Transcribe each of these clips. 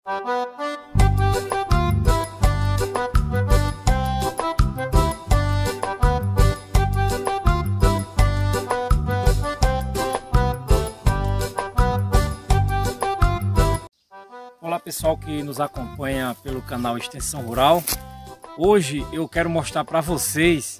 Olá pessoal que nos acompanha pelo canal Extensão Rural. Hoje eu quero mostrar para vocês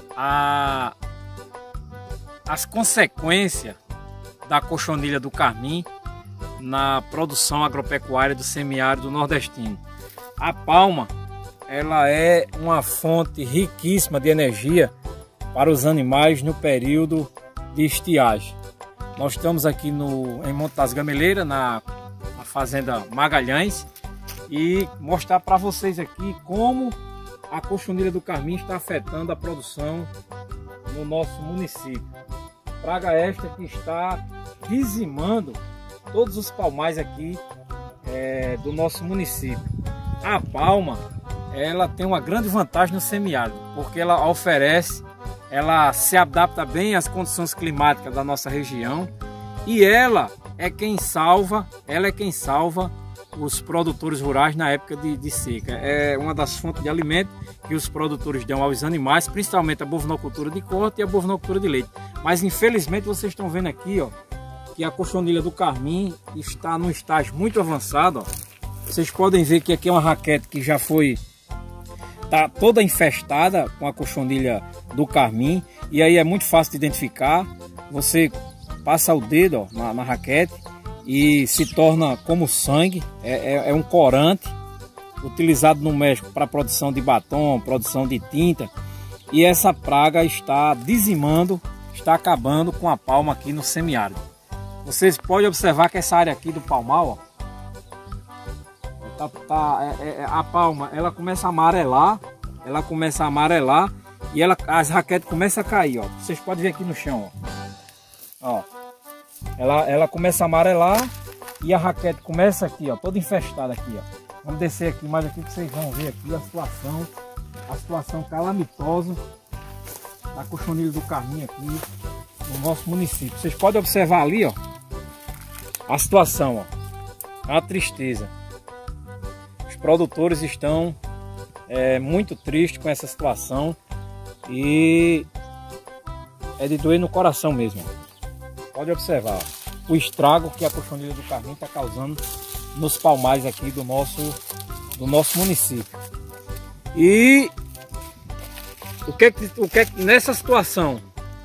as consequências da cochonilha do carmim na produção agropecuária do semiárido nordestino. A palma, ela é uma fonte riquíssima de energia para os animais no período de estiagem. Nós estamos aqui em Monte das Gameleiras, na Fazenda Magalhães, e mostrar para vocês aqui como a cochonilha do carmim está afetando a produção no nosso município. Praga esta que está dizimando todos os palmais aqui do nosso município. A palma, ela tem uma grande vantagem no semiárido, porque ela se adapta bem às condições climáticas da nossa região, e ela é quem salva os produtores rurais na época de seca. É uma das fontes de alimento que os produtores dão aos animais, principalmente a bovinocultura de corte e a bovinocultura de leite. Mas infelizmente vocês estão vendo aqui, ó, que a cochonilha do carmim está num estágio muito avançado, ó. Vocês podem ver que aqui é uma raquete que já está toda infestada com a cochonilha do carmim, e aí é muito fácil de identificar. Você passa o dedo, ó, na raquete e se torna como sangue. É um corante utilizado no México para produção de batom, produção de tinta, e essa praga está dizimando, está acabando com a palma aqui no semiárido. Vocês podem observar que essa área aqui do palmal, ó, a palma ela começa a amarelar, e as raquetes começam a cair, ó. Vocês podem ver aqui no chão, ó. Ela começa a amarelar e a raquete começa aqui, ó, toda infestada aqui, ó. Vamos descer aqui mais aqui que vocês vão ver aqui a situação calamitosa da cochonilha do carmim aqui no nosso município. Vocês podem observar ali, ó, a situação, ó, é uma tristeza. Os produtores estão muito tristes com essa situação e é de doer no coração mesmo. Pode observar, ó, o estrago que a cochonilha do carmim está causando nos palmais aqui do nosso município. E o que nessa situação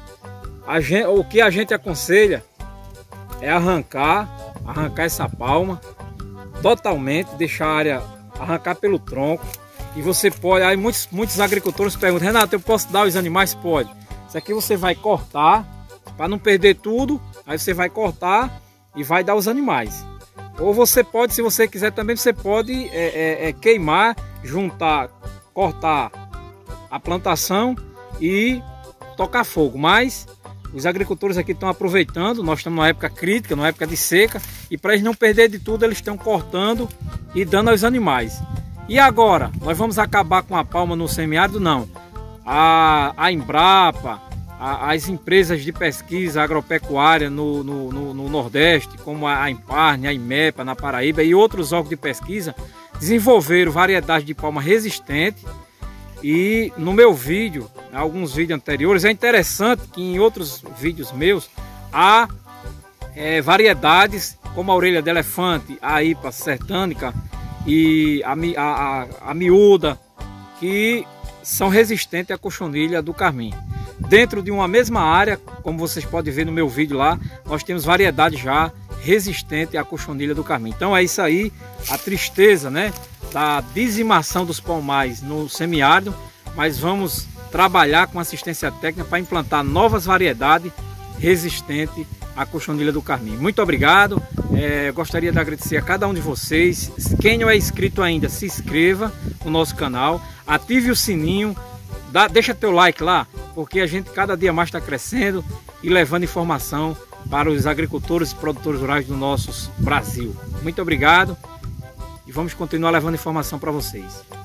o que a gente aconselha é arrancar essa palma totalmente, deixar a área arrancar pelo tronco. E você pode, aí muitos agricultores perguntam: Renato, eu posso dar aos animais? Pode. Isso aqui você vai cortar para não perder tudo, aí você vai cortar e vai dar aos animais. Ou você pode, se você quiser também, você pode queimar, cortar a plantação e tocar fogo. Mas os agricultores aqui estão aproveitando, nós estamos numa época crítica, numa época de seca, e para eles não perder de tudo, eles estão cortando e dando aos animais. E agora, nós vamos acabar com a palma no semiárido? Não. A Embrapa, as empresas de pesquisa agropecuária no Nordeste, como a Emparne, a Imepa na Paraíba e outros órgãos de pesquisa, desenvolveram variedades de palma resistente. E no meu vídeo, alguns vídeos anteriores, é interessante que em outros vídeos meus há variedades como a orelha de elefante, a Ipa sertânica e a miúda, que são resistentes à cochonilha do carmim. Dentro de uma mesma área, como vocês podem ver no meu vídeo lá, nós temos variedades já resistentes à cochonilha do carmim. Então é isso aí, a tristeza, né, da dizimação dos palmais no semiárido, mas vamos trabalhar com assistência técnica para implantar novas variedades resistentes à cochonilha do carmim. Muito obrigado, gostaria de agradecer a cada um de vocês. Quem não é inscrito ainda, se inscreva no nosso canal, ative o sininho, deixa teu like lá, porque a gente cada dia mais está crescendo e levando informação para os agricultores e produtores rurais do nosso Brasil. Muito obrigado e vamos continuar levando informação para vocês.